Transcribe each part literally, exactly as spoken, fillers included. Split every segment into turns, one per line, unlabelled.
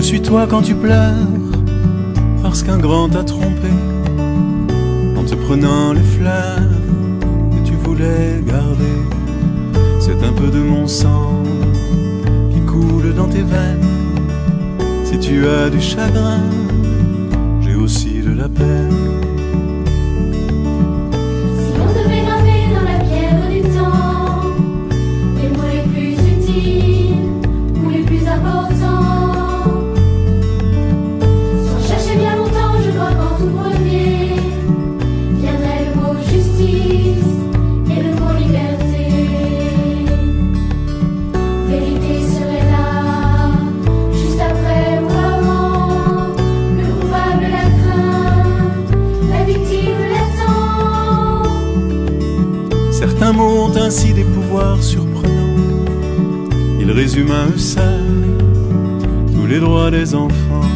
suis toi quand tu pleures, parce qu'un grand t'a trompé, en te prenant les fleurs que tu voulais garder. C'est un peu de mon sang qui coule dans tes veines. Si tu as du chagrin, j'ai aussi de la peine.
Si on devait graver dans la pierre du temps les mots les plus utiles ou les plus importants, sans chercher bien longtemps, je crois qu'en tout premier viendrait le mot justice et le mot liberté. Vérité serait là, juste après ou avant. Le coupable la craint, la victime l'attend.
Certains mots ont ainsi des pouvoirs surprenants. Ils résument à eux seuls tous les droits des enfants.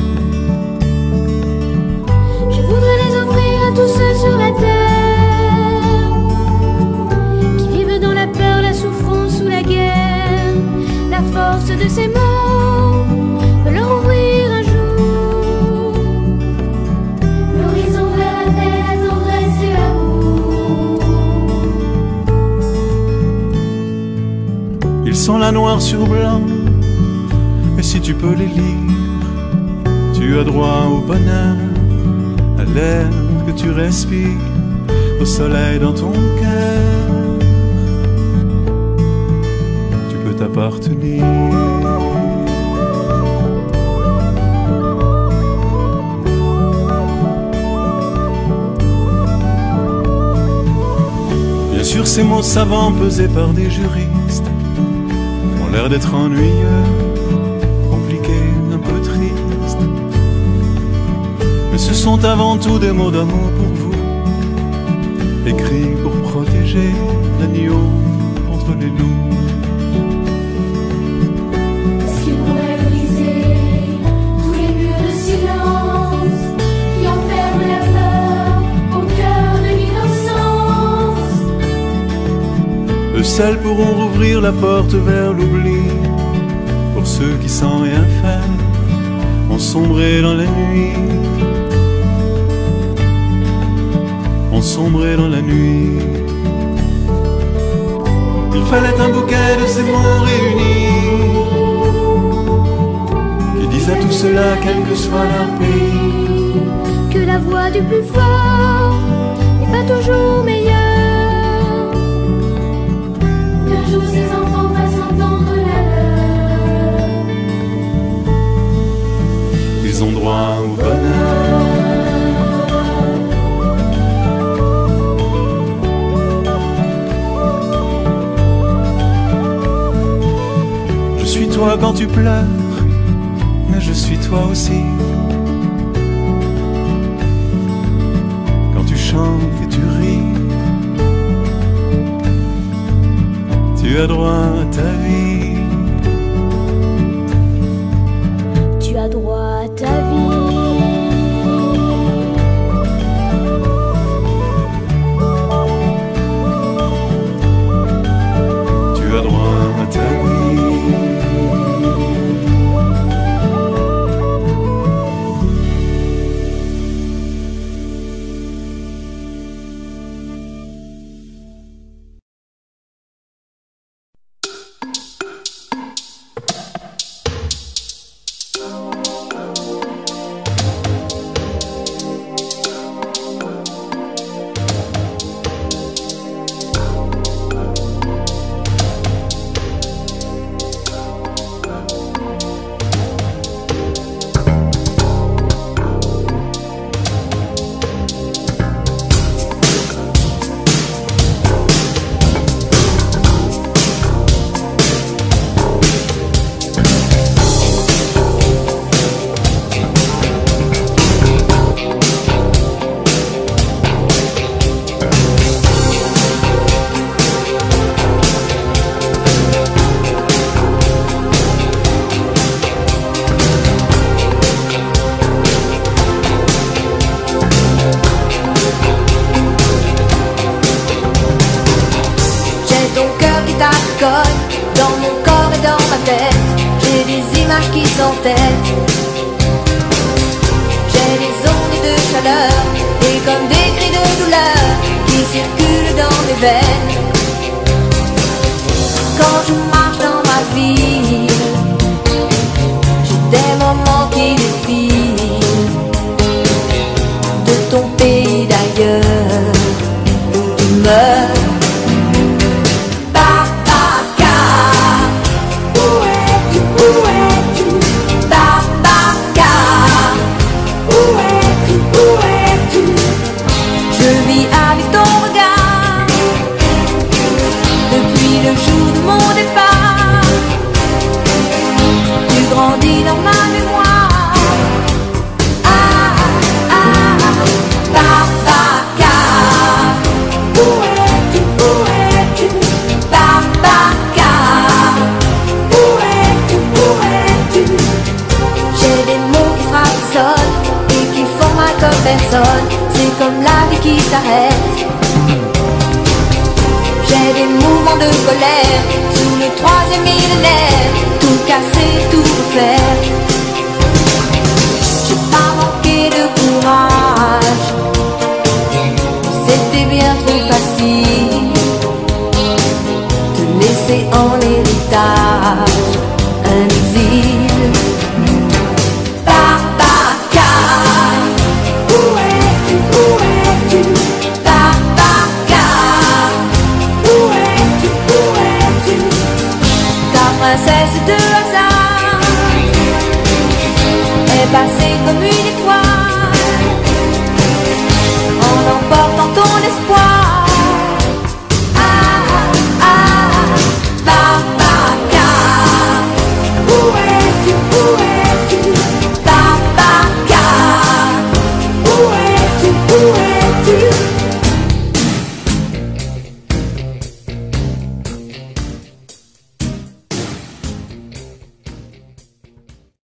Je voudrais les offrir à tous ceux sur la terre qui vivent dans la peur, la souffrance ou la guerre. La force de ces mots peut leur ouvrir un jour l'horizon vers la paix, la tendresse et l'amour.
Ils sont là noir sur blanc, et si tu peux les lire, tu as droit au bonheur, à l'air que tu respires, au soleil dans ton cœur. Tu peux t'appartenir. Bien sûr, ces mots savants pesés par des juristes ont l'air d'être ennuyeux, compliqués, un peu tristes. Mais ce sont avant tout des mots d'amour pour vous, écrits pour protéger l'agneau contre les loups.
Est-ce qu'il pourrait briser tous les murs de silence qui enferment la peur au cœur de l'innocence?
Eux seuls pourront rouvrir la porte vers l'oubli. Pour ceux qui sans rien faire ont sombré dans la nuit, ont sombré dans la nuit. Il fallait un bouquet de ces mots réunis qui disent à tout cela, quel que soit leur pays,
Que la voix du plus fort n'est pas toujours meilleure. Qu'un jour ces enfants fassent entendre la leur.
ils ont droit au bonheur. Je suis toi quand tu pleures, mais je suis toi aussi quand tu chantes et tu ris. Tu as droit à ta vie.
Tu as droit à ta vie.
Tu as droit à ta vie.
Dans mon corps et dans ma tête, j'ai des images qui s'entêtent. de chaleur et comme des cris de douleur qui circulent dans mes veines. Quand je marche dans ma ville, j'ai des moments qui défilent de ton pays d'ailleurs où tu meurs. Le jour de mon départ, tu grandis dans ma mémoire. Ah, ah, ah, Babacar, où es-tu, où es-tu, Babacar, où es-tu, où es-tu. J'ai des mots qui frappent le sol et qui font mal comme personne. C'est comme la vie qui s'arrête. J'ai des mouvements de colère sous le troisième millénaire, tout casser, tout refaire. J'ai pas manqué de courage